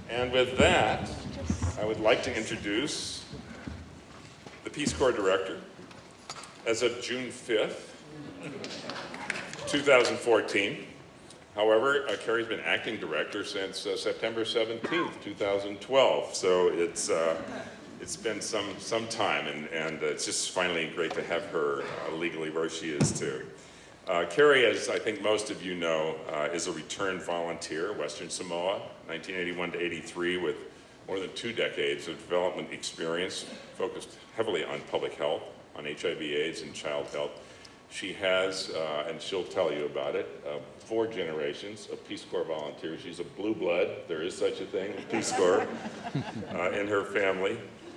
And with that, I would like to introduce the Peace Corps Director. As of June 5th, 2014, however, Carrie's been acting director since September 17th, 2012. So it's been some time, and it's just finally great to have her legally where she is too. Carrie, as I think most of you know, is a returned volunteer, Western Samoa, 1981 to 83, with more than 2 decades of development experience, focused heavily on public health, on HIV/AIDS and child health. She has, and she'll tell you about it, 4 generations of Peace Corps volunteers. She's a blue blood, there is such a thing, Peace Corps, in her family.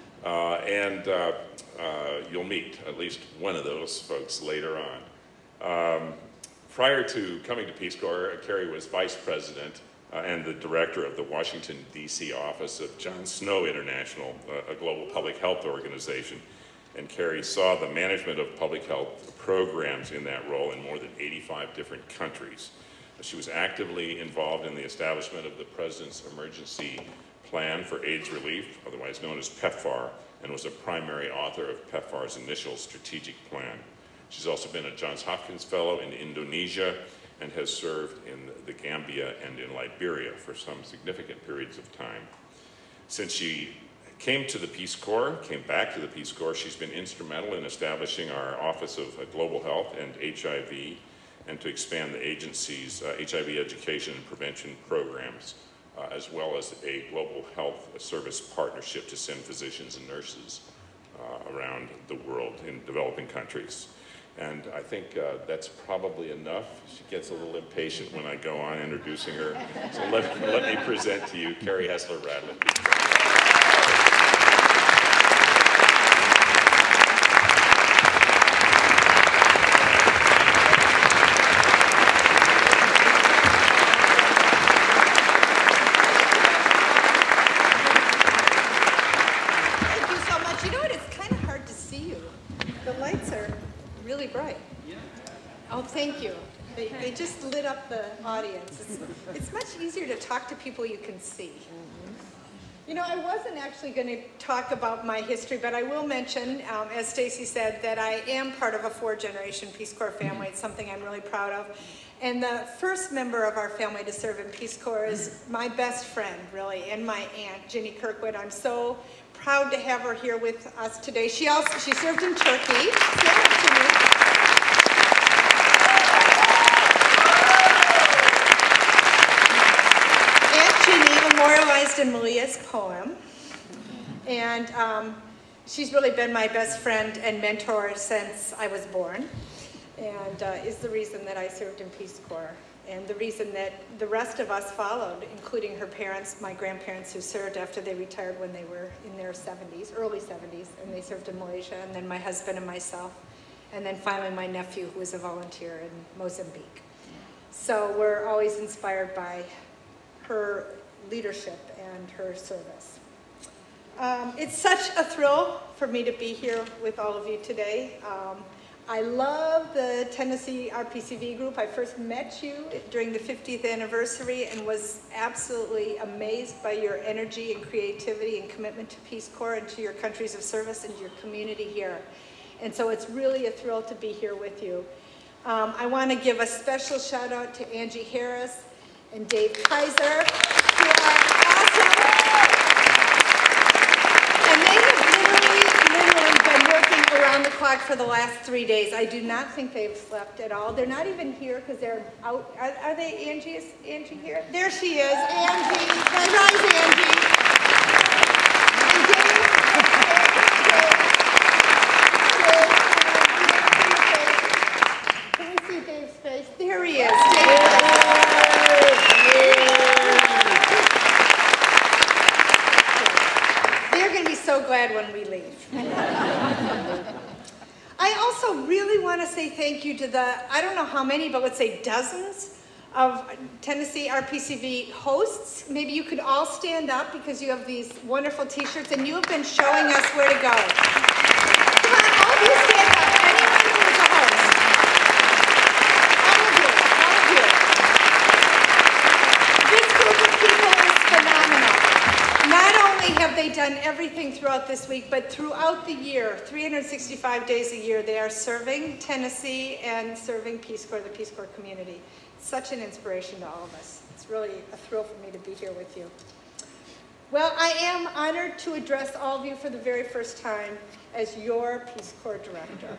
You'll meet at least one of those folks later on. Prior to coming to Peace Corps, Carrie was vice president and the director of the Washington, D.C. office of John Snow International, a global public health organization. And Carrie saw the management of public health programs in that role in more than 85 different countries. She was actively involved in the establishment of the President's Emergency Plan for AIDS Relief, otherwise known as PEPFAR, and was a primary author of PEPFAR's initial strategic plan. She's also been a Johns Hopkins Fellow in Indonesia and has served in the Gambia and in Liberia for some significant periods of time. Since she came to the Peace Corps, came back to the Peace Corps, she's been instrumental in establishing our Office of Global Health and HIV, and to expand the agency's HIV education and prevention programs, as well as a global health service partnership to send physicians and nurses around the world in developing countries. And I think that's probably enough. She gets a little impatient when I go on introducing her. So let me present to you Carrie Hessler-Radelet. Thank you. They just lit up the audience. It's much easier to talk to people you can see. You know, I wasn't actually going to talk about my history, but I will mention, as Stacy said, that I am part of a 4-generation Peace Corps family. It's something I'm really proud of. And the first member of our family to serve in Peace Corps is my best friend, really, and my aunt, Ginny Kirkwood. I'm so proud to have her here with us today. She served in Turkey. Memorialized in Malia's poem, and she's really been my best friend and mentor since I was born, and is the reason that I served in Peace Corps, and the reason that the rest of us followed, including her parents, my grandparents, who served after they retired when they were in their 70s, early 70s, and they served in Malaysia, and then my husband and myself, and then finally my nephew, who was a volunteer in Mozambique. So we're always inspired by her leadership and her service. It's such a thrill for me to be here with all of you today. I love the Tennessee RPCV group. I first met you during the 50th anniversary and was absolutely amazed by your energy and creativity and commitment to Peace Corps and to your countries of service and your community here. And so it's really a thrill to be here with you. I want to give a special shout out to Angie Harris and Dave Kaiser, who are awesome. And they have literally been working around the clock for the last 3 days. I do not think they've slept at all. They're not even here because they're out. Are they Angie? Is Angie here? There she is, Angie. Rise, Angie. And Dave. Can we see Dave's face? There he is. Dave. So glad when we leave. I also really want to say thank you to the, I don't know how many, but let's say dozens of Tennessee RPCV hosts. Maybe you could all stand up because you have these wonderful t-shirts and you have been showing us where to go. Come on, all of you stand up. Anyone who is a host. All of you. This group of people is phenomenal. everything throughout this week, but throughout the year, 365 days a year, they are serving Tennessee and serving Peace Corps, the Peace Corps community. It's such an inspiration to all of us. It's really a thrill for me to be here with you. Well, I am honored to address all of you for the very first time as your Peace Corps Director.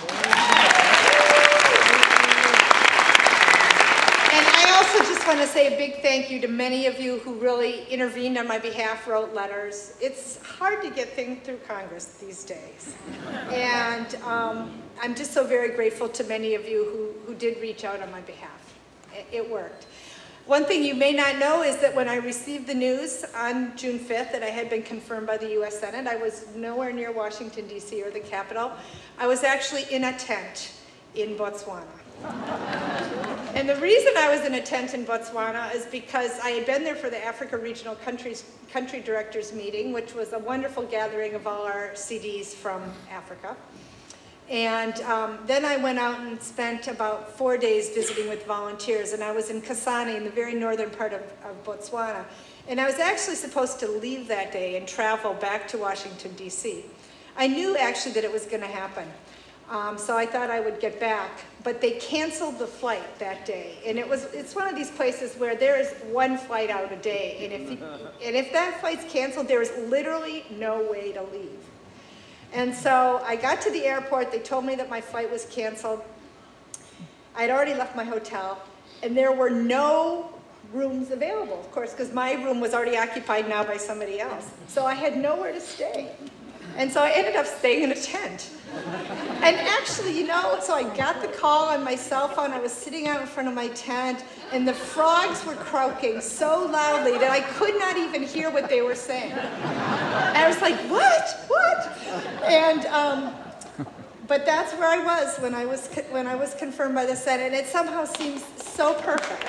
And I also just want to say a big thank you to many of you who really intervened on my behalf, wrote letters. It's hard to get things through Congress these days. And I'm just so very grateful to many of you who did reach out on my behalf. It worked. One thing you may not know is that when I received the news on June 5th that I had been confirmed by the U.S. Senate, I was nowhere near Washington, D.C. or the Capitol. I was actually in a tent in Botswana. And the reason I was in a tent in Botswana is because I had been there for the Africa Regional Country Directors meeting, which was a wonderful gathering of all our CDs from Africa. And then I went out and spent about 4 days visiting with volunteers, and I was in Kasane in the very northern part of Botswana. And I was actually supposed to leave that day and travel back to Washington, D.C. I knew actually that it was going to happen, so I thought I would get back, but they canceled the flight that day. And it's one of these places where there is one flight out a day, and if that flight's canceled, there is literally no way to leave. And so I got to the airport, they told me that my flight was canceled. I'd already left my hotel, and there were no rooms available, of course, because my room was already occupied now by somebody else. So I had nowhere to stay. And so I ended up staying in a tent. And actually, you know, so I got the call on my cell phone, I was sitting out in front of my tent, and the frogs were croaking so loudly that I could not even hear what they were saying. And I was like, what? And, but that's where I was when I was confirmed by the Senate. It somehow seems so perfect.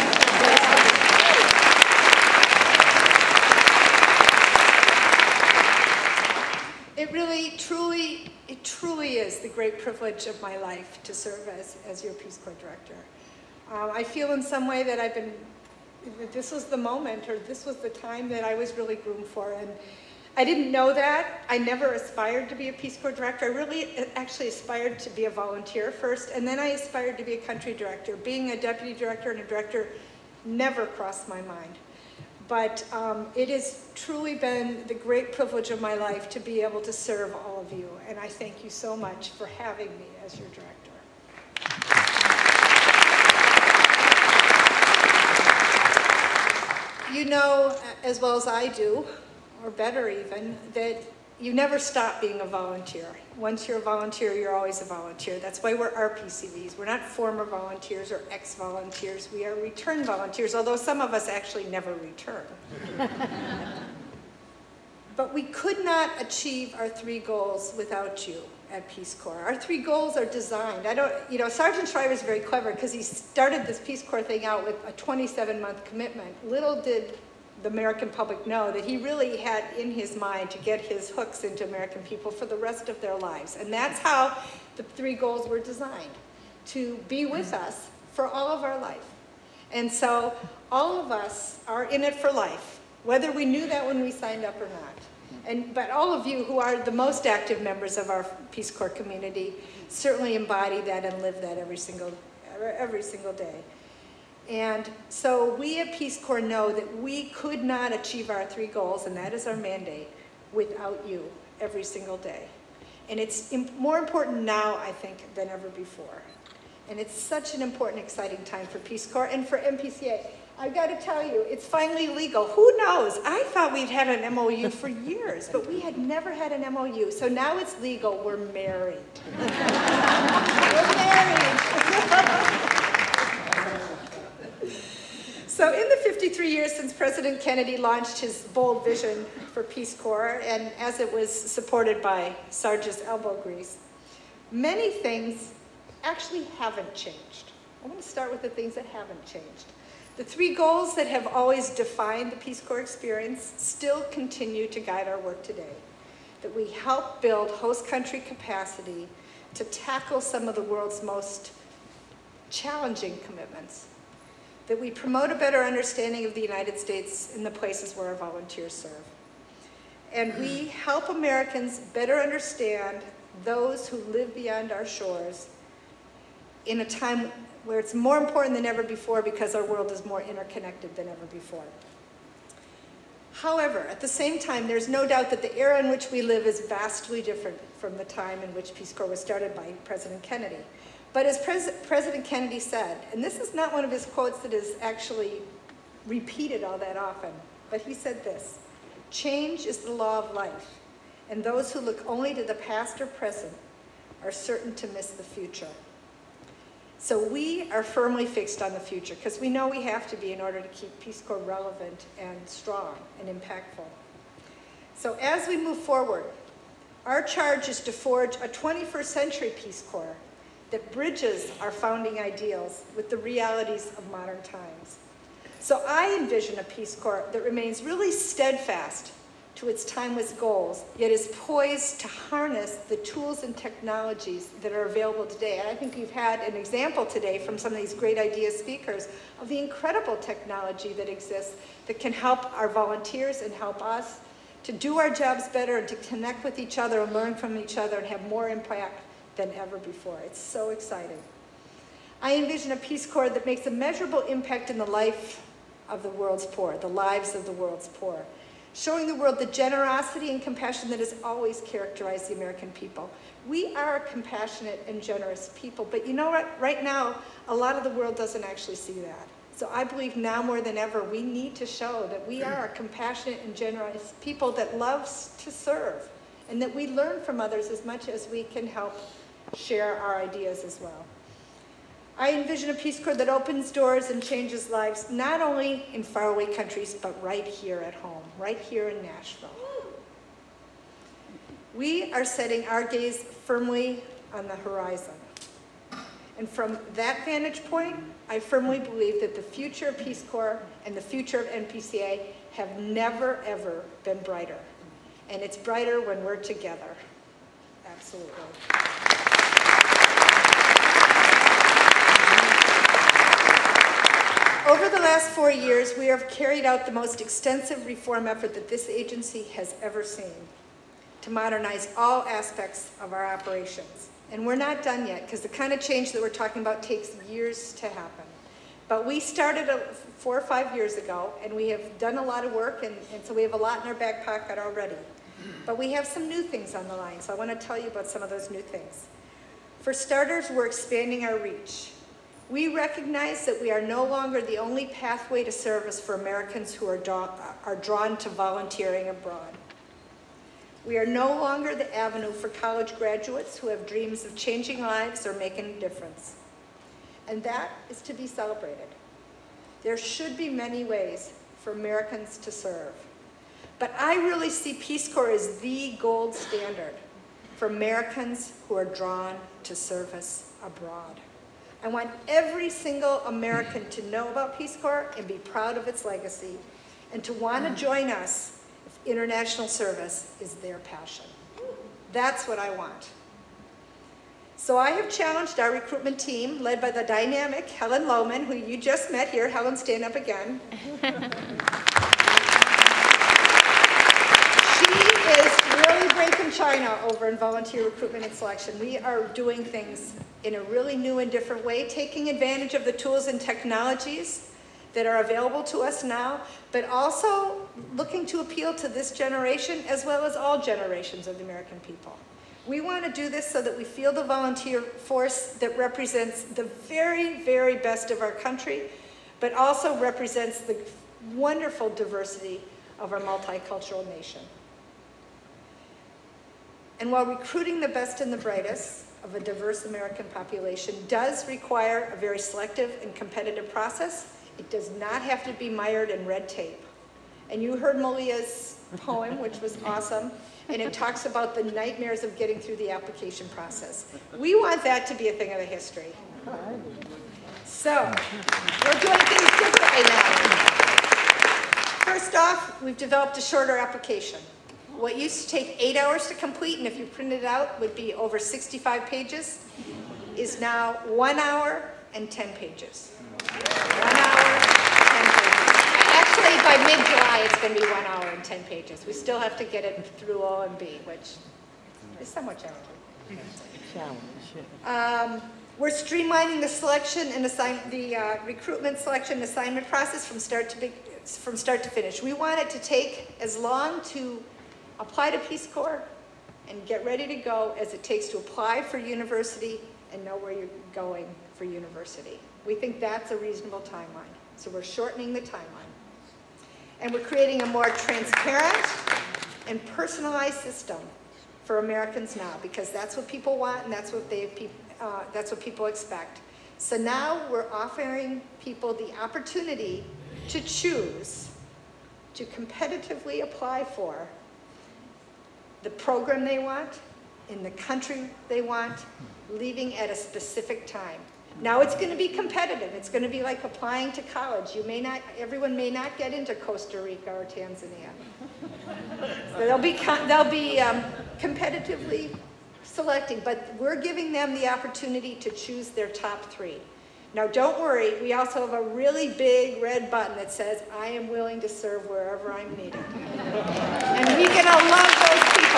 It really, truly is the great privilege of my life to serve as your Peace Corps Director. I feel in some way that this was the moment, or this was the time that I was really groomed for. And I didn't know that. I never aspired to be a Peace Corps Director. I really actually aspired to be a volunteer first, and then I aspired to be a country director. Being a deputy director and a director never crossed my mind. But it has truly been the great privilege of my life to be able to serve all of you, and I thank you so much for having me as your director. You know as well as I do, or better even, that you never stop being a volunteer. Once you're a volunteer, you're always a volunteer. That's why we're RPCVs. We're not former volunteers or ex-volunteers. We are return volunteers, although some of us actually never return. But we could not achieve our 3 goals without you at Peace Corps. Our 3 goals are designed. Sergeant Shriver is very clever because he started this Peace Corps thing out with a 27-month commitment. Little did the American public know that he really had in his mind to get his hooks into American people for the rest of their lives. And that's how the 3 goals were designed, to be with us for all of our life. And so all of us are in it for life, whether we knew that when we signed up or not. But all of you who are the most active members of our Peace Corps community certainly embody that and live that every single day. And so we at Peace Corps know that we could not achieve our 3 goals, and that is our mandate, without you every single day. And it's more important now, I think, than ever before. And it's such an important, exciting time for Peace Corps and for MPCA. I've got to tell you, it's finally legal. Who knows? I thought we'd had an MOU for years, but we had never had an MOU. So now it's legal. We're married. We're married. So in the 53 years since President Kennedy launched his bold vision for Peace Corps, and as it was supported by Sarge's elbow grease, many things actually haven't changed. I want to start with the things that haven't changed. The 3 goals that have always defined the Peace Corps experience still continue to guide our work today. That we help build host country capacity to tackle some of the world's most challenging commitments. That we promote a better understanding of the United States in the places where our volunteers serve. and we help Americans better understand those who live beyond our shores in a time where it's more important than ever before because our world is more interconnected than ever before. However, at the same time, there's no doubt that the era in which we live is vastly different from the time in which Peace Corps was started by President Kennedy. But as President Kennedy said, and this is not one of his quotes that is actually repeated all that often, but he said this: "Change is the law of life, and those who look only to the past or present are certain to miss the future." So we are firmly fixed on the future because we know we have to be in order to keep Peace Corps relevant and strong and impactful. So as we move forward, our charge is to forge a 21st century Peace Corps that bridges our founding ideals with the realities of modern times. So I envision a Peace Corps that remains really steadfast to its timeless goals, yet is poised to harness the tools and technologies that are available today. And I think you've had an example today from some of these great idea speakers of the incredible technology that exists that can help our volunteers and help us to do our jobs better and to connect with each other and learn from each other and have more impact than ever before. It's so exciting. I envision a Peace Corps that makes a measurable impact in the life of the world's poor, the lives of the world's poor, showing the world the generosity and compassion that has always characterized the American people. We are a compassionate and generous people, but you know what? Right now, a lot of the world doesn't actually see that. So I believe now more than ever, we need to show that we are a compassionate and generous people that loves to serve, and that we learn from others as much as we can help share our ideas as well. I envision a Peace Corps that opens doors and changes lives, not only in faraway countries, but right here at home, right here in Nashville. We are setting our gaze firmly on the horizon. And from that vantage point, I firmly believe that the future of Peace Corps and the future of NPCA have never, ever been brighter. And it's brighter when we're together. Absolutely. Over the last 4 years, we have carried out the most extensive reform effort that this agency has ever seen to modernize all aspects of our operations. And we're not done yet, because the kind of change that we're talking about takes years to happen. But we started 4 or 5 years ago, and we have done a lot of work, and so we have a lot in our back pocket already. But we have some new things on the line, so I want to tell you about some of those new things. For starters, we're expanding our reach. We recognize that we are no longer the only pathway to service for Americans who are drawn to volunteering abroad. We are no longer the avenue for college graduates who have dreams of changing lives or making a difference. And that is to be celebrated. There should be many ways for Americans to serve. But I really see Peace Corps as the gold standard for Americans who are drawn to service abroad. I want every single American to know about Peace Corps and be proud of its legacy, and to want to join us if international service is their passion. That's what I want. So I have challenged our recruitment team, led by the dynamic Helen Lohman, who you just met here. Helen, stand up again. She is really breaking China over in volunteer recruitment and selection. We are doing things in a really new and different way, taking advantage of the tools and technologies that are available to us now, but also looking to appeal to this generation as well as all generations of the American people. We want to do this so that we feel the volunteer force that represents the very, very best of our country, but also represents the wonderful diversity of our multicultural nation. And while recruiting the best and the brightest of a diverse American population does require a very selective and competitive process, it does not have to be mired in red tape. And you heard Malia's poem, which was awesome, and it talks about the nightmares of getting through the application process. We want that to be a thing of the history. So, we're doing things differently now. First off, we've developed a shorter application. What used to take 8 hours to complete, and if you printed it out would be over 65 pages, is now 1 hour and 10 pages. 1 hour, 10 pages. Actually, by mid-July, it's going to be 1 hour and 10 pages. We still have to get it through OMB, which is somewhat challenging. We're streamlining the selection and recruitment selection assignment process from start to finish. We want it to take as long to apply to Peace Corps and get ready to go as it takes to apply for university and know where you're going for university. We think that's a reasonable timeline. So we're shortening the timeline. And we're creating a more transparent and personalized system for Americans now, because that's what people want and that's what people expect. So now we're offering people the opportunity to choose to competitively apply for the program they want, in the country they want, leaving at a specific time. Now it's going to be competitive. It's going to be like applying to college. Everyone may not get into Costa Rica or Tanzania. So they'll be competitively selecting, but we're giving them the opportunity to choose their top 3. Now don't worry, we also have a really big red button that says, I am willing to serve wherever I'm needed. And we're going to love those people.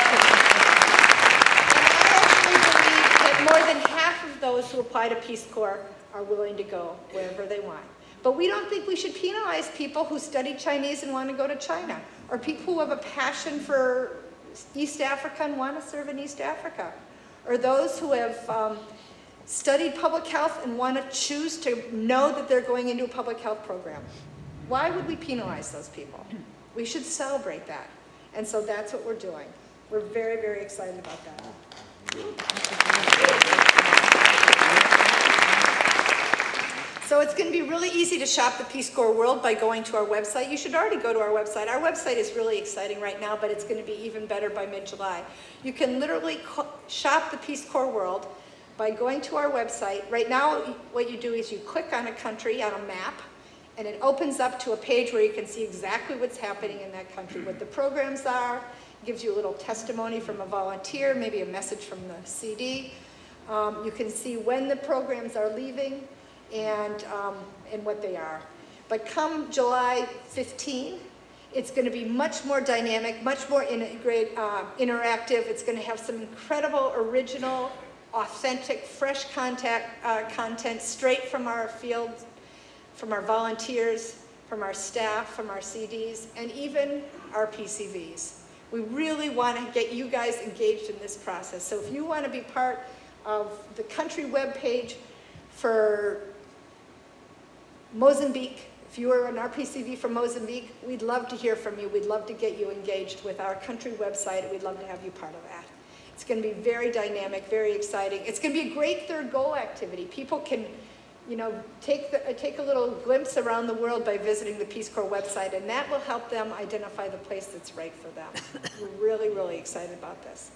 More than half of those who apply to Peace Corps are willing to go wherever they want. But we don't think we should penalize people who study Chinese and want to go to China, or people who have a passion for East Africa and want to serve in East Africa, or those who have studied public health and want to choose to know that they're going into a public health program. Why would we penalize those people? We should celebrate that. And so that's what we're doing. We're very, very excited about that. So it's going to be really easy to shop the Peace Corps World by going to our website. You should already go to our website. Our website is really exciting right now, but it's going to be even better by mid-July. You can literally shop the Peace Corps World by going to our website. Right now, what you do is you click on a country on a map, and it opens up to a page where you can see exactly what's happening in that country, what the programs are. It gives you a little testimony from a volunteer, maybe a message from the CD. You can see when the programs are leaving and what they are. But come July 15, it's going to be much more dynamic, much more interactive. It's going to have some incredible, original, authentic, fresh content straight from our field, from our volunteers, from our staff, from our CDs, and even our RPCVs. We really want to get you guys engaged in this process. So if you want to be part of the country webpage for Mozambique, if you are an RPCV from Mozambique, we'd love to hear from you. We'd love to get you engaged with our country website, and we'd love to have you part of that. It's going to be very dynamic, very exciting. It's going to be a great third goal activity. People can, take a little glimpse around the world by visiting the Peace Corps website, and that will help them identify the place that's right for them. We're really, really excited about this.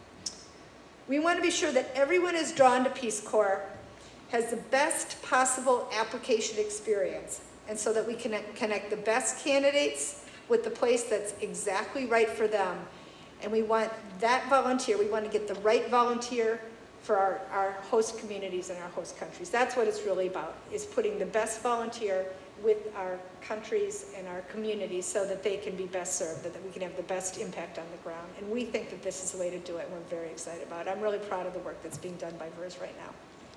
We want to be sure that everyone who's drawn to Peace Corps has the best possible application experience, and so that we can connect the best candidates with the place that's exactly right for them. And we want that volunteer, we want to get the right volunteer for our host communities and our host countries. That's what it's really about, is putting the best volunteer with our countries and our communities so that they can be best served, that we can have the best impact on the ground. And we think that this is the way to do it, and we're very excited about it. I'm really proud of the work that's being done by VERS right now.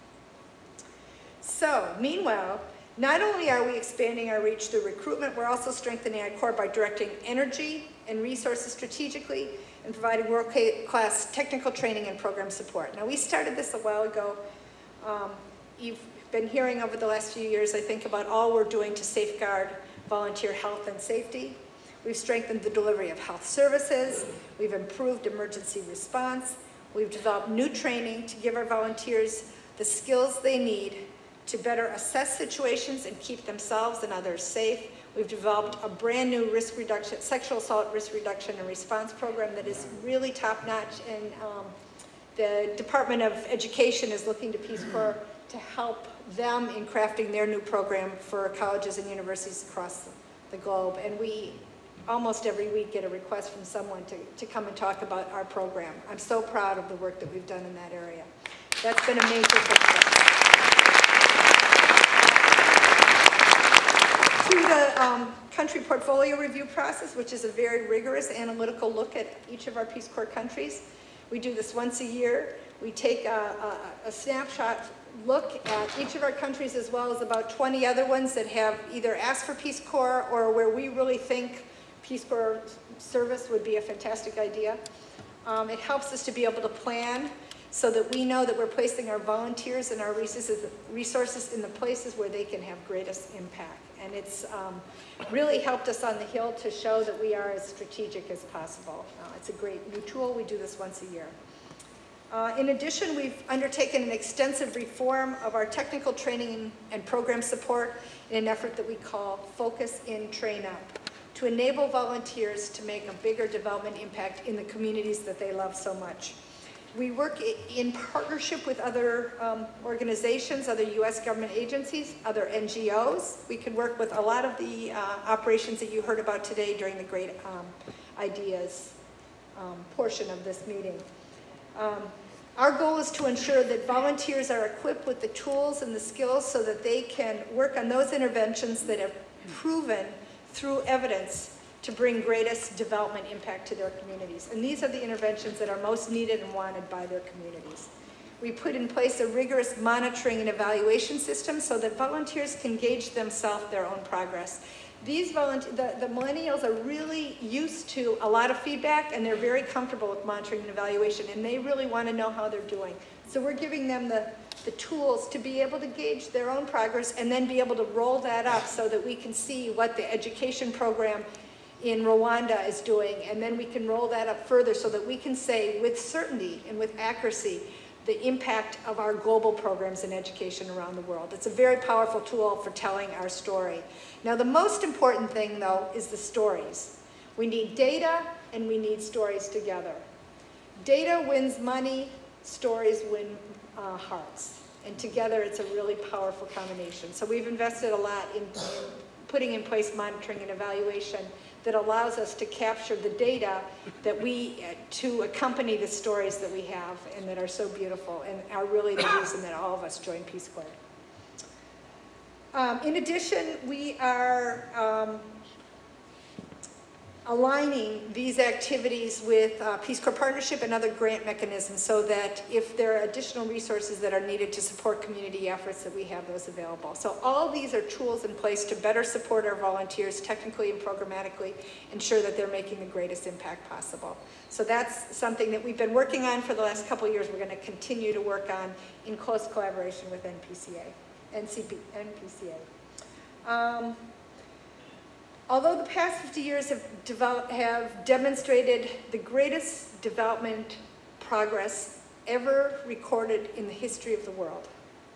So, meanwhile, not only are we expanding our reach through recruitment, we're also strengthening our core by directing energy and resources strategically and providing world-class technical training and program support. Now, we started this a while ago. You've been hearing over the last few years, I think, about all we're doing to safeguard volunteer health and safety. We've strengthened the delivery of health services. We've improved emergency response. We've developed new training to give our volunteers the skills they need to better assess situations and keep themselves and others safe. We've developed a brand new risk reduction, sexual assault risk reduction and response program that is really top-notch, and the Department of Education is looking to Peace Corps to help them in crafting their new program for colleges and universities across the globe. And we almost every week get a request from someone to come and talk about our program. I'm so proud of the work that we've done in that area. That's been a major success. through the country portfolio review process, which is a very rigorous analytical look at each of our Peace Corps countries. We do this once a year. We take a snapshot look at each of our countries, as well as about 20 other ones that have either asked for Peace Corps or where we really think Peace Corps service would be a fantastic idea. It helps us to be able to plan so that we know that we're placing our volunteers and our resources in the places where they can have greatest impact. And it's really helped us on the Hill to show that we are as strategic as possible. It's a great new tool. We do this once a year. In addition, we've undertaken an extensive reform of our technical training and program support in an effort that we call Focus In, Train Up, to enable volunteers to make a bigger development impact in the communities that they love so much. We work in partnership with other organizations, other U.S. government agencies, other NGOs. We can work with a lot of the operations that you heard about today during the Great Ideas portion of this meeting. Our goal is to ensure that volunteers are equipped with the tools and the skills so that they can work on those interventions that have proven through evidence to bring greatest development impact to their communities. And these are the interventions that are most needed and wanted by their communities. We put in place a rigorous monitoring and evaluation system so that volunteers can gauge themselves their own progress. The millennials are really used to a lot of feedback, and they're very comfortable with monitoring and evaluation, and they really want to know how they're doing. So we're giving them the tools to be able to gauge their own progress and then be able to roll that up so that we can see what the education program in Rwanda is doing, and then we can roll that up further so that we can say with certainty and with accuracy the impact of our global programs in education around the world. It's a very powerful tool for telling our story. Now, the most important thing, though, is the stories. We need data and we need stories together. Data wins money, stories win hearts. And together, it's a really powerful combination. So we've invested a lot in putting in place monitoring and evaluation that allows us to capture the data that to accompany the stories that we have and that are so beautiful and are really the reason that all of us join Peace Corps. In addition, we are aligning these activities with Peace Corps Partnership and other grant mechanisms so that if there are additional resources that are needed to support community efforts, that we have those available. So all these are tools in place to better support our volunteers technically and programmatically, ensure that they're making the greatest impact possible. So that's something that we've been working on for the last couple of years. We're going to continue to work on in close collaboration with NPCA. Although the past 50 years have demonstrated the greatest development progress ever recorded in the history of the world,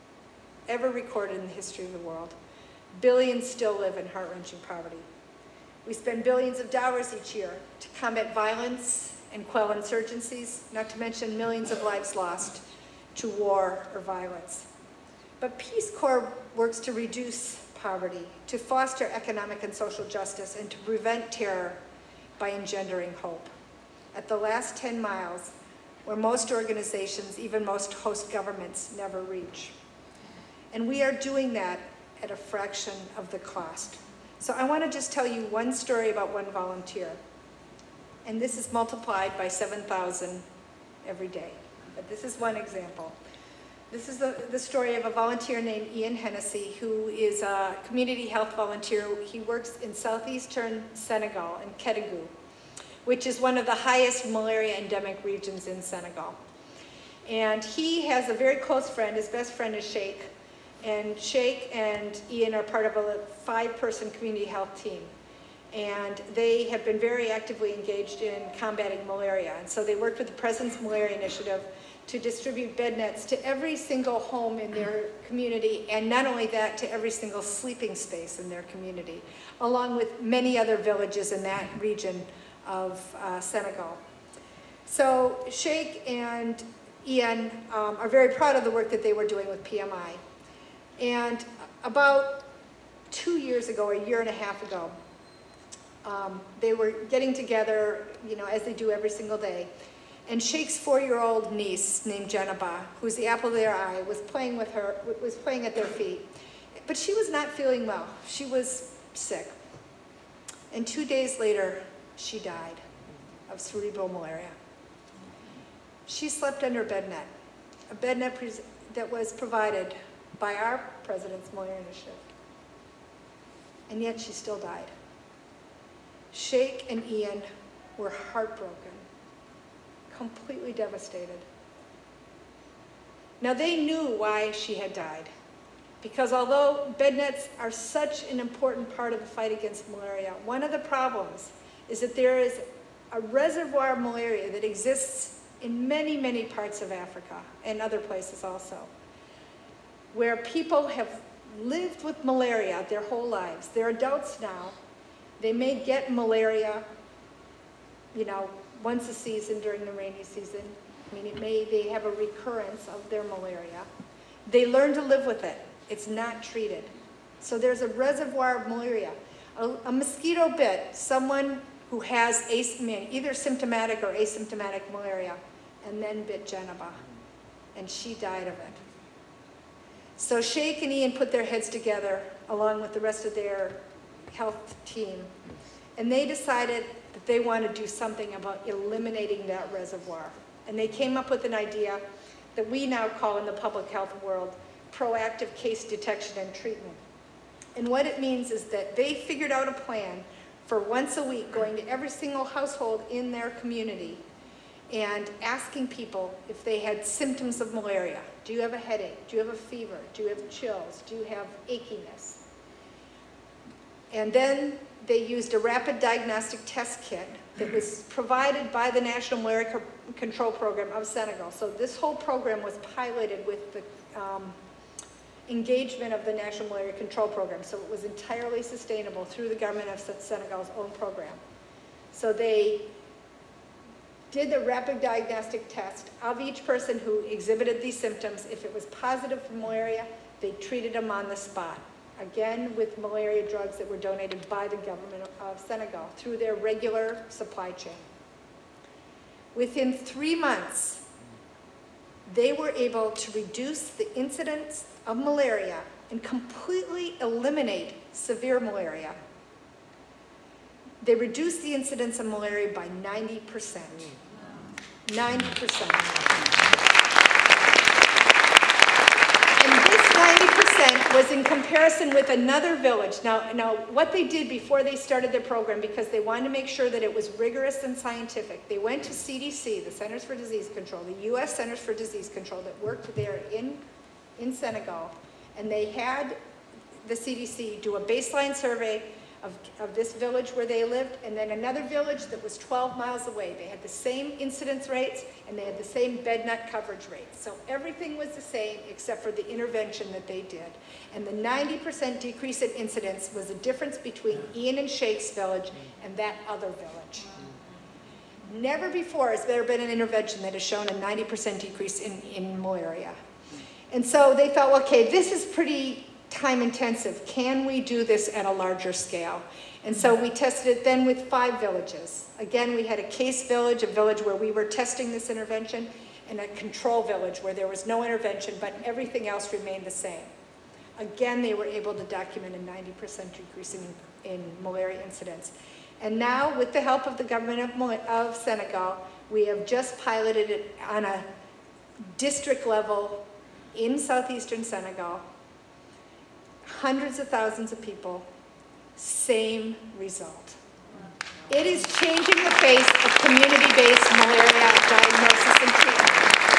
billions still live in heart-wrenching poverty. We spend billions of dollars each year to combat violence and quell insurgencies, not to mention millions of lives lost to war or violence. But Peace Corps works to reduce poverty, to foster economic and social justice, and to prevent terror by engendering hope. At the last 10 miles, where most organizations, even most host governments, never reach. And we are doing that at a fraction of the cost. So I want to just tell you one story about one volunteer. And this is multiplied by 7,000 every day. But this is one example. This is the story of a volunteer named Ian Hennessy, who is a community health volunteer. He works in southeastern Senegal, in Kédougou, which is one of the highest malaria endemic regions in Senegal. And he has a very close friend. His best friend is Sheikh. And Sheikh and Ian are part of a 5-person community health team. And they have been very actively engaged in combating malaria. And so they worked with the President's Malaria Initiative to distribute bed nets to every single home in their community, and not only that, to every single sleeping space in their community, along with many other villages in that region of Senegal. So Sheikh and Ian are very proud of the work that they were doing with PMI. And about 2 years ago, or a year and a half ago, they were getting together, as they do every single day. And Sheikh's 4-year-old niece named Jenaba, who's the apple of their eye, was playing at their feet. But she was not feeling well. She was sick. And 2 days later, she died of cerebral malaria. She slept under a bed net that was provided by our president's malaria initiative. And yet she still died. Sheikh and Ian were heartbroken, completely devastated. Now they knew why she had died, because although bed nets are such an important part of the fight against malaria, one of the problems is that there is a reservoir of malaria that exists in many, many parts of Africa and other places also, where people have lived with malaria their whole lives. They're adults now. They may get malaria, once a season during the rainy season. They have a recurrence of their malaria. They learn to live with it. It's not treated. So there's a reservoir of malaria. A mosquito bit someone who has either symptomatic or asymptomatic malaria, and then bit Geneva, and she died of it. So Sheikh and Ian put their heads together along with the rest of their health team, and they decided that they want to do something about eliminating that reservoir. And they came up with an idea that we now call in the public health world proactive case detection and treatment. And what it means is that they figured out a plan for once a week going to every single household in their community and asking people if they had symptoms of malaria. Do you have a headache? Do you have a fever? Do you have chills? Do you have achiness? And then they used a rapid diagnostic test kit that was provided by the National Malaria Control Program of Senegal. So this whole program was piloted with the engagement of the National Malaria Control Program. So it was entirely sustainable through the government of Senegal's own program. So they did the rapid diagnostic test of each person who exhibited these symptoms. If it was positive for malaria, they treated them on the spot. Again, with malaria drugs that were donated by the government of Senegal through their regular supply chain. Within 3 months, they were able to reduce the incidence of malaria and completely eliminate severe malaria. They reduced the incidence of malaria by 90%. 90%. And this 90% was in comparison with another village. Now, what they did before they started their program, because they wanted to make sure that it was rigorous and scientific, they went to CDC, the Centers for Disease Control, the U.S. Centers for Disease Control that worked there in Senegal, and they had the CDC do a baseline survey of this village where they lived, and then another village that was 12 miles away. They had the same incidence rates, and they had the same bed net coverage rates. So everything was the same except for the intervention that they did. And the 90% decrease in incidence was the difference between Ian and Sheikh's village and that other village. Never before has there been an intervention that has shown a 90% decrease in malaria. And so they thought, okay, this is pretty time intensive. Can we do this at a larger scale? And so we tested it then with 5 villages. Again, we had a case village, a village where we were testing this intervention, and a control village where there was no intervention, but everything else remained the same. Again, they were able to document a 90% decrease in malaria incidence. And now, with the help of the government of Senegal, we have just piloted it on a district level in southeastern Senegal. Hundreds of thousands of people, same result. It is changing the face of community-based malaria diagnosis and treatment.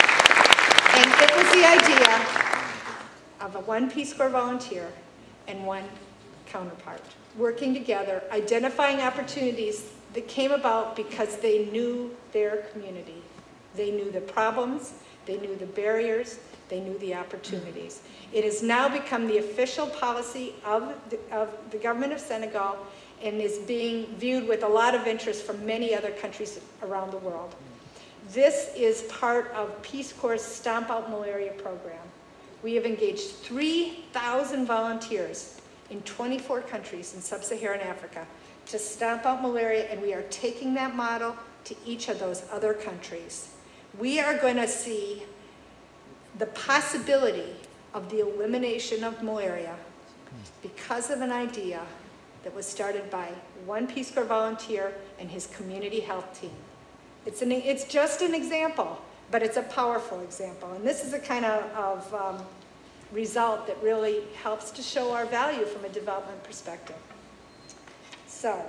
And it was the idea of a 1 Peace Corps volunteer and 1 counterpart working together, identifying opportunities that came about because they knew their community. They knew the problems, they knew the barriers, they knew the opportunities. It has now become the official policy of the government of Senegal and is being viewed with a lot of interest from many other countries around the world. This is part of Peace Corps' Stomp Out Malaria program. We have engaged 3,000 volunteers in 24 countries in sub-Saharan Africa to stomp out malaria, and we are taking that model to each of those other countries. We are going to see the possibility of the elimination of malaria because of an idea that was started by one Peace Corps volunteer and his community health team. It's just an example, but it's a powerful example. And this is the kind of result that really helps to show our value from a development perspective. So,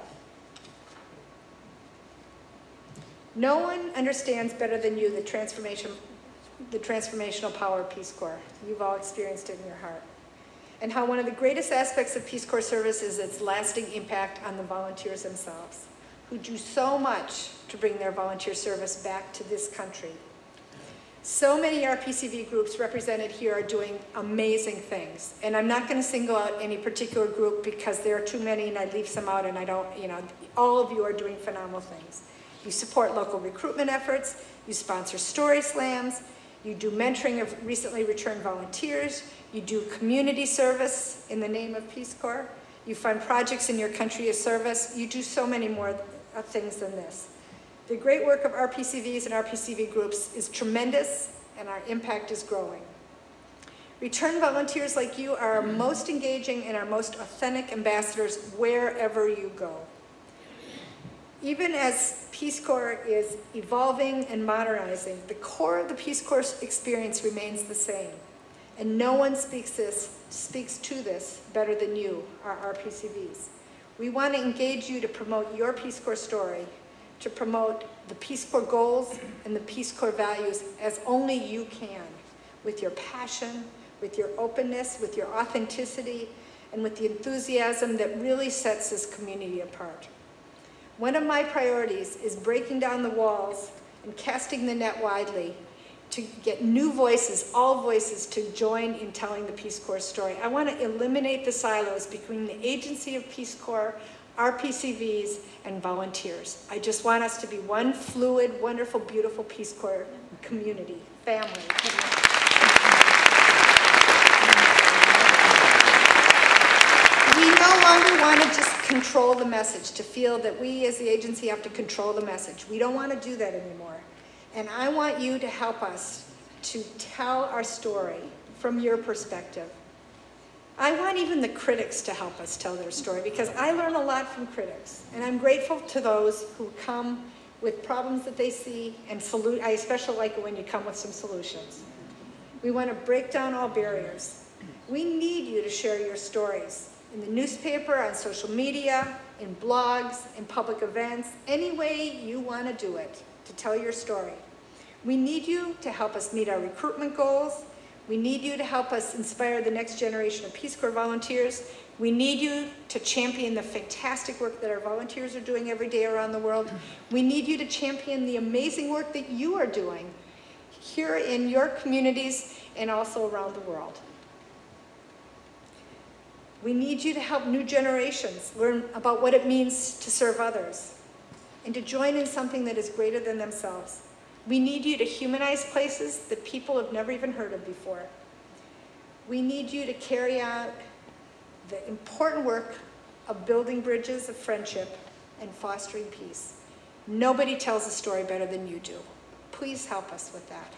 no one understands better than you the transformational power of Peace Corps. You've all experienced it in your heart. And how one of the greatest aspects of Peace Corps service is its lasting impact on the volunteers themselves, who do so much to bring their volunteer service back to this country. So many RPCV groups represented here are doing amazing things. And I'm not going to single out any particular group because there are too many and I'd leave some out, and I don't, all of you are doing phenomenal things. You support local recruitment efforts, you sponsor story slams, you do mentoring of recently returned volunteers, you do community service in the name of Peace Corps, you fund projects in your country of service, you do so many more things than this. The great work of RPCVs and RPCV groups is tremendous, and our impact is growing. Return volunteers like you are our most engaging and our most authentic ambassadors wherever you go. Even as Peace Corps is evolving and modernizing, the core of the Peace Corps experience remains the same. And no one speaks to this better than you, our RPCVs. We want to engage you to promote your Peace Corps story, to promote the Peace Corps goals and the Peace Corps values as only you can, with your passion, with your openness, with your authenticity, and with the enthusiasm that really sets this community apart. One of my priorities is breaking down the walls and casting the net widely to get new voices, all voices, to join in telling the Peace Corps story. I want to eliminate the silos between the agency of Peace Corps, RPCVs, and volunteers. I just want us to be one fluid, wonderful, beautiful Peace Corps community, family. We no longer want to just control the message, to feel that we as the agency have to control the message. We don't want to do that anymore. And I want you to help us to tell our story from your perspective. I want even the critics to help us tell their story, because I learn a lot from critics. And I'm grateful to those who come with problems that they see and I especially like it when you come with some solutions. We want to break down all barriers. We need you to share your stories in the newspaper, on social media, in blogs, in public events, any way you want to do it, to tell your story. We need you to help us meet our recruitment goals. We need you to help us inspire the next generation of Peace Corps volunteers. We need you to champion the fantastic work that our volunteers are doing every day around the world. We need you to champion the amazing work that you are doing here in your communities and also around the world. We need you to help new generations learn about what it means to serve others and to join in something that is greater than themselves. We need you to humanize places that people have never even heard of before. We need you to carry out the important work of building bridges of friendship and fostering peace. Nobody tells a story better than you do. Please help us with that.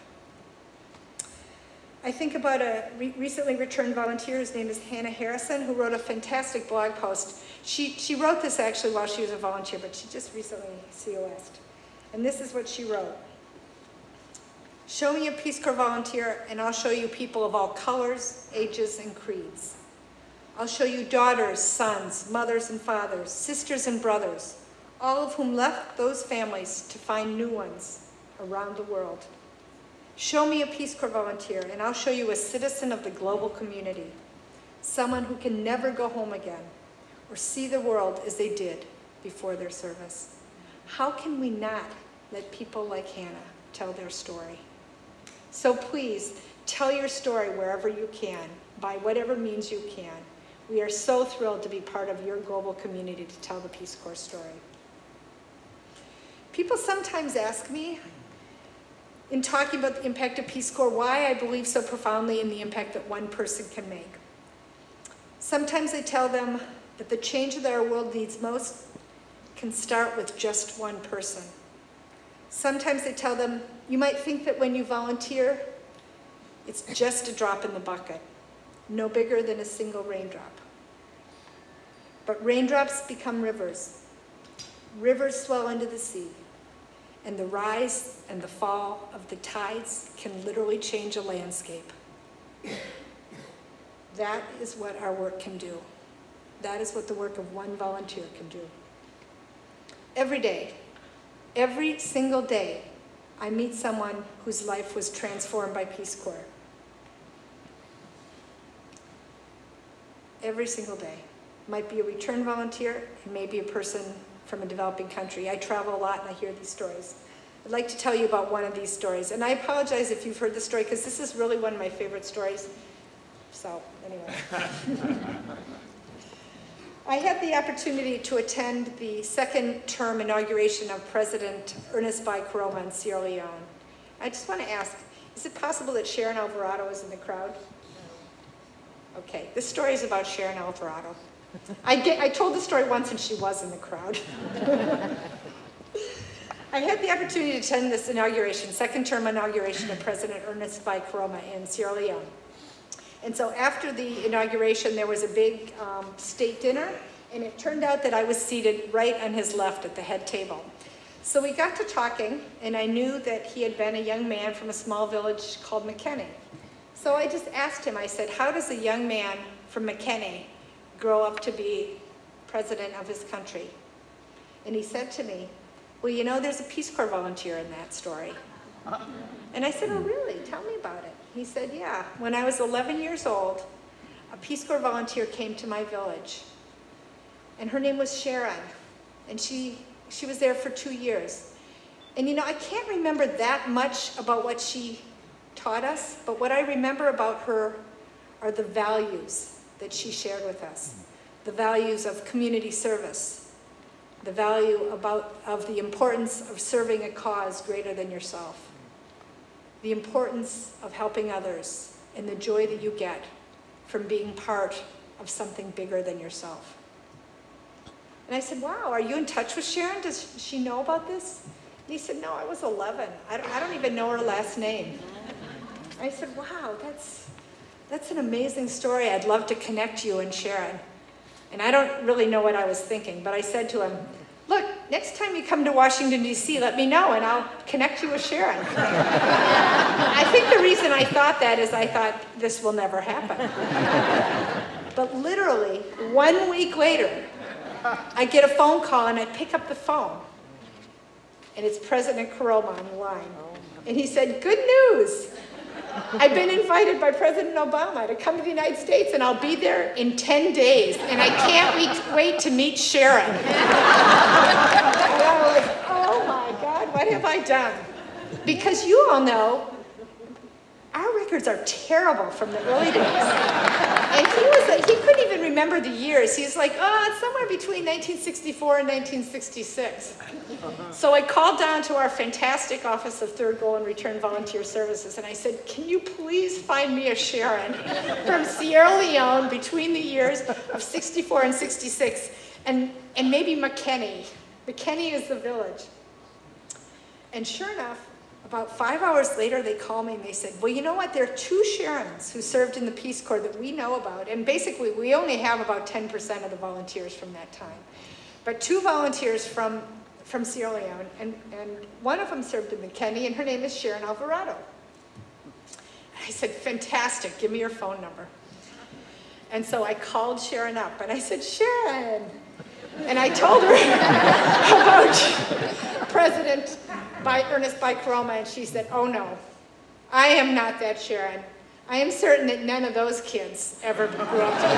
I think about a recently returned volunteer. His name is Hannah Harrison, who wrote a fantastic blog post. She wrote this actually while she was a volunteer, but she just recently COS'd. And this is what she wrote. Show me a Peace Corps volunteer, and I'll show you people of all colors, ages, and creeds. I'll show you daughters, sons, mothers and fathers, sisters and brothers, all of whom left those families to find new ones around the world. Show me a Peace Corps volunteer, and I'll show you a citizen of the global community, someone who can never go home again or see the world as they did before their service. How can we not let people like Hannah tell their story? So please, tell your story wherever you can, by whatever means you can. We are so thrilled to be part of your global community to tell the Peace Corps story. People sometimes ask me, in talking about the impact of Peace Corps, why I believe so profoundly in the impact that one person can make. Sometimes I tell them that the change that our world needs most can start with just one person. Sometimes I tell them, you might think that when you volunteer, it's just a drop in the bucket, no bigger than a single raindrop. But raindrops become rivers. Rivers swell into the sea. And the rise and the fall of the tides can literally change a landscape. That is what our work can do. That is what the work of one volunteer can do. Every day, every single day, I meet someone whose life was transformed by Peace Corps. Every single day. Might be a return volunteer, it may be a person from a developing country. I travel a lot and I hear these stories. I'd like to tell you about one of these stories. And I apologize if you've heard the story, because this is really one of my favorite stories. So, anyway. I had the opportunity to attend the second term inauguration of President Ernest Bai Koroma in Sierra Leone. I just want to ask, is it possible that Sharon Alvarado is in the crowd? Okay, this story is about Sharon Alvarado. I told the story once and she was in the crowd. I had the opportunity to attend this inauguration, second term inauguration of President Ernest Bai Koroma in Sierra Leone. And so after the inauguration, there was a big state dinner, and it turned out that I was seated right on his left at the head table. So we got to talking, and I knew that he had been a young man from a small village called McKinney. So I just asked him, I said, how does a young man from McKinney grow up to be president of his country? And he said to me, well, you know, there's a Peace Corps volunteer in that story. And I said, oh, really? Tell me about it. He said, yeah, when I was 11 years old, a Peace Corps volunteer came to my village. And her name was Sharon. And she was there for 2 years. And you know, I can't remember that much about what she taught us, but what I remember about her are the values that she shared with us. The values of community service. The value of the importance of serving a cause greater than yourself. The importance of helping others and the joy that you get from being part of something bigger than yourself. And I said, wow, are you in touch with Sharon? Does she know about this? And he said, no, I was 11. I don't even know her last name. I said, wow, that's an amazing story. I'd love to connect you and Sharon. And I don't really know what I was thinking, but I said to him, look, next time you come to Washington, D.C., let me know, and I'll connect you with Sharon. I think the reason I thought that is I thought, this will never happen. But literally, 1 week later, I get a phone call, and I pick up the phone. And it's President Koroma on the line. And he said, good news. I've been invited by President Obama to come to the United States, and I'll be there in 10 days, and I can't wait to meet Sharon. And I was like, oh my God, what have I done? Because you all know, our records are terrible from the early days. And he couldn't even remember the years. He's like, oh, it's somewhere between 1964 and 1966. So I called down to our fantastic Office of Third Goal and Return Volunteer Services, and I said, can you please find me a Sharon from Sierra Leone between the years of 64 and 66, and maybe McKinney. McKinney is the village. And sure enough, about 5 hours later, they called me and they said, well, you know what? There are 2 Sharons who served in the Peace Corps that we know about. And basically, we only have about 10% of the volunteers from that time. But 2 volunteers from Sierra Leone, and one of them served in McKinney, and her name is Sharon Alvarado. I said, fantastic, give me your phone number. And so I called Sharon up, and I said, Sharon. And I told her about President Ernest Bai Koroma, and she said, oh no, I am not that Sharon. I am certain that none of those kids ever grew up to be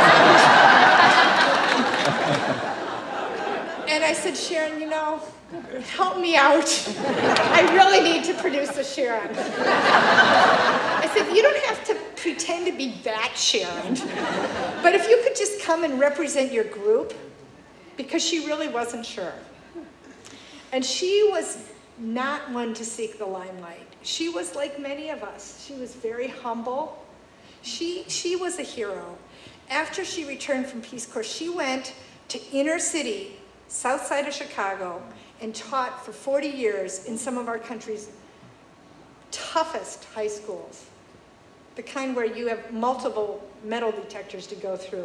president. And I said, Sharon, you know, help me out. I really need to produce a Sharon. I said, you don't have to pretend to be that Sharon, but if you could just come and represent your group, because she really wasn't sure. And she was not one to seek the limelight. She was like many of us. She was very humble. She was a hero. After she returned from Peace Corps, she went to inner city, south side of Chicago, and taught for 40 years in some of our country's toughest high schools. The kind where you have multiple metal detectors to go through.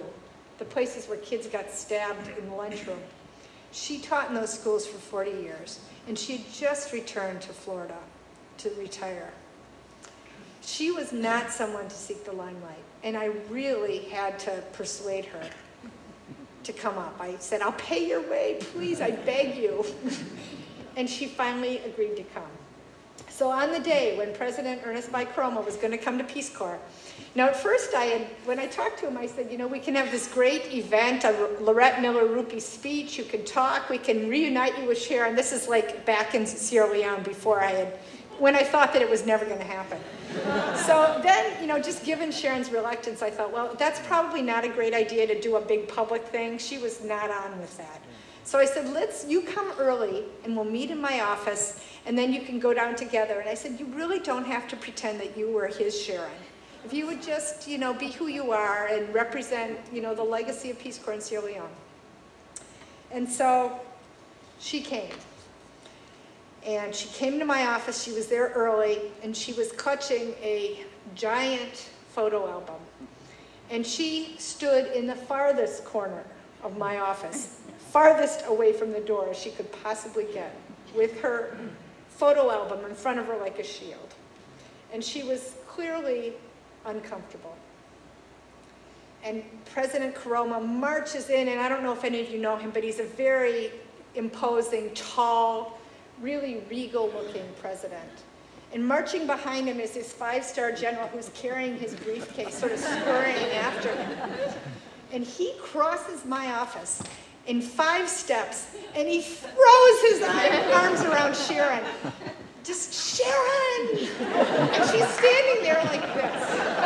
the places where kids got stabbed in the lunchroom. She taught in those schools for 40 years, and she had just returned to Florida to retire. She was not someone to seek the limelight, and I really had to persuade her to come up. I said, I'll pay your way, please, I beg you. And she finally agreed to come. So on the day when President Ernest Bai Koroma was going to come to Peace Corps, now at first when I talked to him, I said, you know, we can have this great event, a Lorette Miller Rupi speech, you can talk, we can reunite you with Sharon. This is like back in Sierra Leone when I thought that it was never going to happen. So then, you know, just given Sharon's reluctance, I thought, well, that's probably not a great idea to do a big public thing. She was not on with that. So I said, you come early and we'll meet in my office and then you can go down together. And I said, you really don't have to pretend that you were his Sharon. If you would just, you know, be who you are and represent, you know, the legacy of Peace Corps in Sierra Leone. And so she came. And she came to my office, she was there early, and she was clutching a giant photo album. And she stood in the farthest corner of my office, farthest away from the door she could possibly get, with her photo album in front of her like a shield. And she was clearly uncomfortable. And President Koroma marches in, and I don't know if any of you know him, but he's a very imposing, tall, really regal-looking president. And marching behind him is this 5-star general who's carrying his briefcase, sort of scurrying after him. And he crosses my office in 5 steps, and he throws his arms around Sharon. Just, Sharon! And she's standing there like this.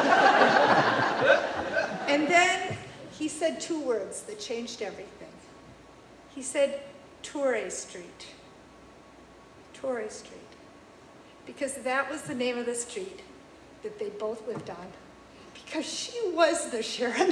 And then he said 2 words that changed everything. He said, Toure Street. Toure Street. Because that was the name of the street that they both lived on. Because she was the Sharon.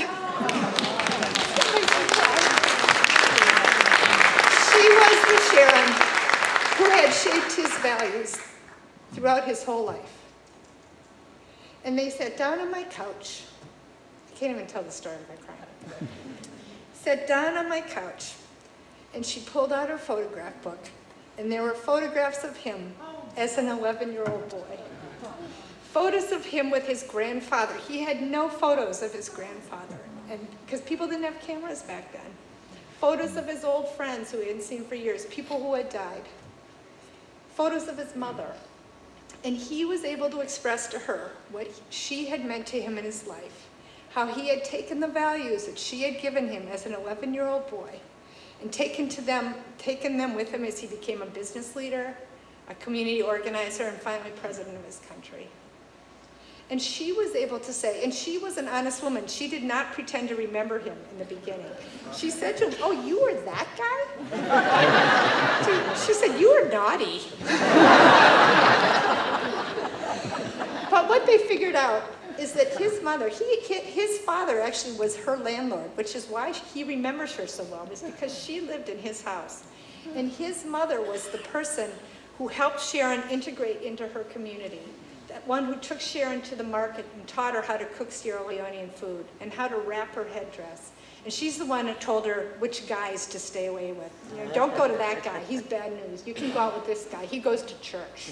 She was the Sharon who had shaped his values throughout his whole life. And they sat down on my couch. I can't even tell the story if I cry. Sat down on my couch, and she pulled out her photograph book, and there were photographs of him as an 11-year-old boy. Photos of him with his grandfather. He had no photos of his grandfather, and because people didn't have cameras back then. Photos of his old friends who he hadn't seen for years, people who had died. Photos of his mother. And he was able to express to her what she had meant to him in his life, how he had taken the values that she had given him as an 11-year-old boy and taken them with him as he became a business leader, a community organizer, and finally president of his country. And she was able to say, and she was an honest woman, she did not pretend to remember him in the beginning. She said to him, oh, you were that guy? She said, you were naughty. But what they figured out is that his mother, his father actually was her landlord, which is why he remembers her so well, is because she lived in his house. And his mother was the person who helped Sharon integrate into her community. That one who took Sharon to the market and taught her how to cook Sierra Leonean food and how to wrap her headdress. And she's the one that told her which guys to stay away with. You know, don't go to that guy, he's bad news. You can go out with this guy, he goes to church.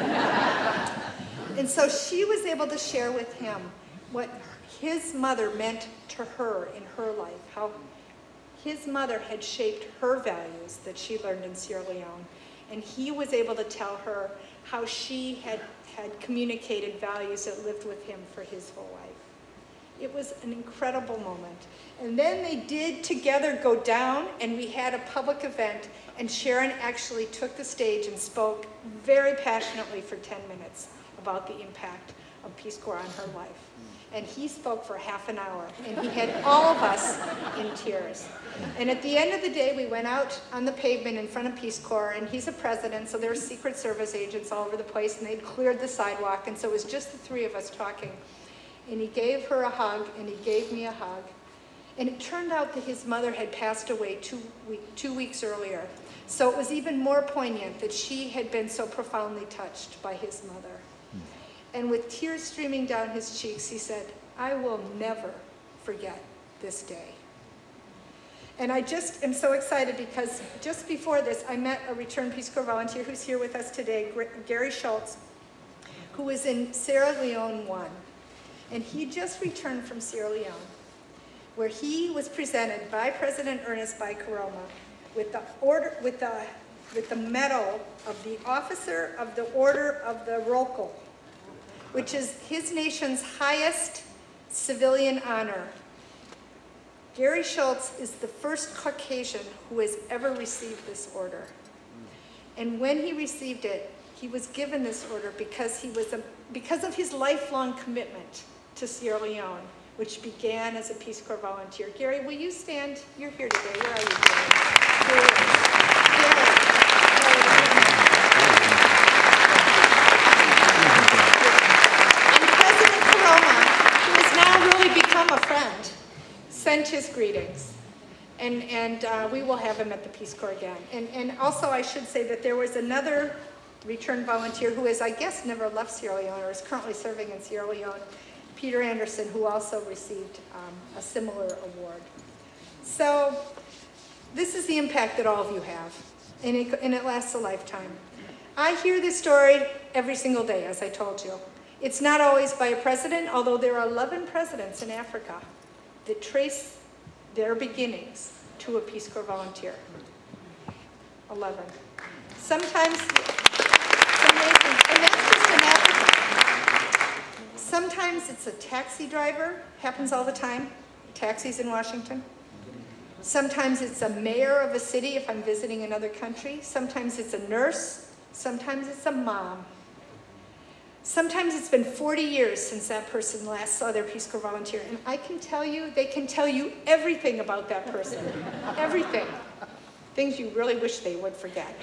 And so she was able to share with him what his mother meant to her in her life, how his mother had shaped her values that she learned in Sierra Leone. And he was able to tell her how she had communicated values that lived with him for his whole life. It was an incredible moment. And then they did together go down, and we had a public event, and Sharon actually took the stage and spoke very passionately for 10 minutes about the impact of Peace Corps on her life. And he spoke for half an hour, and he had all of us in tears. And at the end of the day, we went out on the pavement in front of Peace Corps, and he's a president, so there were Secret Service agents all over the place, and they'd cleared the sidewalk, and so it was just the 3 of us talking. And he gave her a hug, and he gave me a hug. And it turned out that his mother had passed away 2 weeks earlier. So it was even more poignant that she had been so profoundly touched by his mother. And with tears streaming down his cheeks, he said, I will never forget this day. And I just am so excited because just before this, I met a returned Peace Corps volunteer who's here with us today, Gary Schultz, who was in Sierra Leone 1. And he just returned from Sierra Leone, where he was presented by President Ernest Bai Koroma with the medal of the Officer of the Order of the Rokal, which is his nation's highest civilian honor. Gary Schultz is the first Caucasian who has ever received this order. And when he received it, he was given this order because of his lifelong commitment to Sierra Leone, which began as a Peace Corps volunteer. Gary, will you stand? You're here today. Where are you, Gary? Here he is. Gary. And President Koroma, who has now really become a friend, sent his greetings. And we will have him at the Peace Corps again. And also I should say that there was another returned volunteer who has, I guess, never left Sierra Leone or is currently serving in Sierra Leone, Peter Anderson, who also received a similar award. So this is the impact that all of you have, and it lasts a lifetime. I hear this story every single day, as I told you. It's not always by a president, although there are 11 presidents in Africa that trace their beginnings to a Peace Corps volunteer. 11. Sometimes, it's amazing, and that's just in Africa. Sometimes it's a taxi driver, happens all the time, taxis in Washington. Sometimes it's a mayor of a city if I'm visiting another country. Sometimes it's a nurse. Sometimes it's a mom. Sometimes it's been 40 years since that person last saw their Peace Corps volunteer, and I can tell you, they can tell you everything about that person. Everything. Things you really wish they would forget.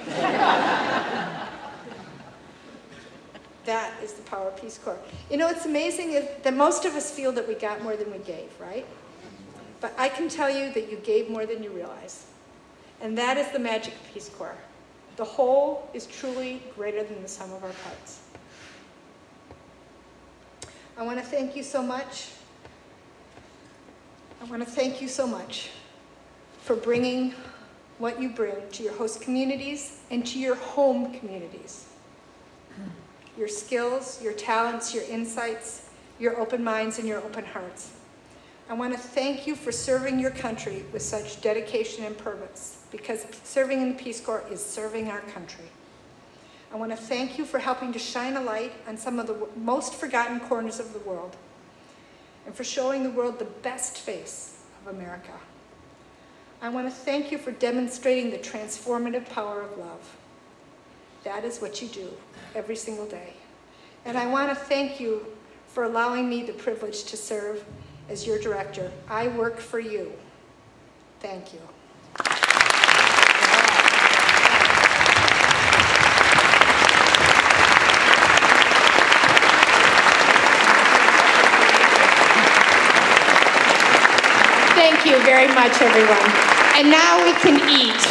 That is the power of Peace Corps. You know, it's amazing that most of us feel that we got more than we gave, right? But I can tell you that you gave more than you realize. And that is the magic of Peace Corps. The whole is truly greater than the sum of our parts. I want to thank you so much. I want to thank you so much for bringing what you bring to your host communities and to your home communities. Your skills, your talents, your insights, your open minds, and your open hearts. I want to thank you for serving your country with such dedication and purpose, because serving in the Peace Corps is serving our country. I want to thank you for helping to shine a light on some of the most forgotten corners of the world, and for showing the world the best face of America. I want to thank you for demonstrating the transformative power of love. That is what you do every single day. And I want to thank you for allowing me the privilege to serve as your director. I work for you. Thank you. Thank you very much, everyone. And now we can eat.